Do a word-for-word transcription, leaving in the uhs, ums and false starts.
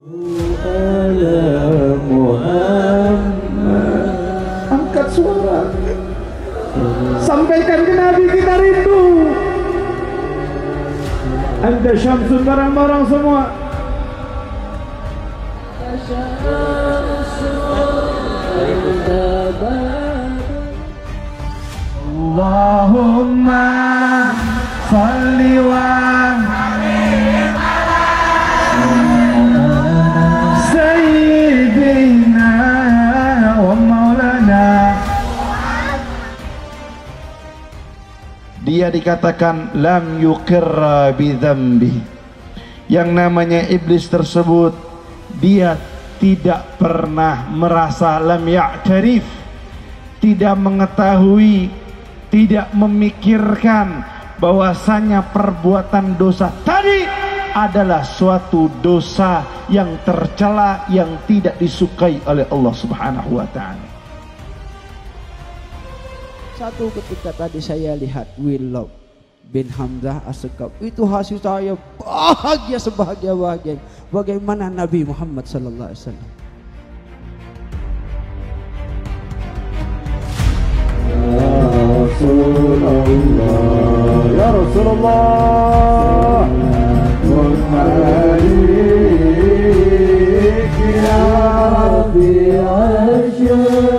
Angkat suara, sampaikan ke Nabi kita rindu. Anta syamsun, barang-barang semua. Allahumma salli wa sayyidina wa maulana. Dia dikatakan lam yuqirra bi dzambi. Yang namanya iblis tersebut, dia tidak pernah merasa, lam ya'tarif, tidak mengetahui, tidak memikirkan bahwasanya perbuatan dosa tadi adalah suatu dosa yang tercela, yang tidak disukai oleh Allah Subhanahu wa taala. Satu ketika tadi saya lihat Willow bin Hamzah As-Sekaf, itu hasil saya bahagia sebahagia-bahagia bagaimana Nabi Muhammad sallallahu alaihi wasallam. Rasulullah, ya Rasulullah, ya Rabbi asyur.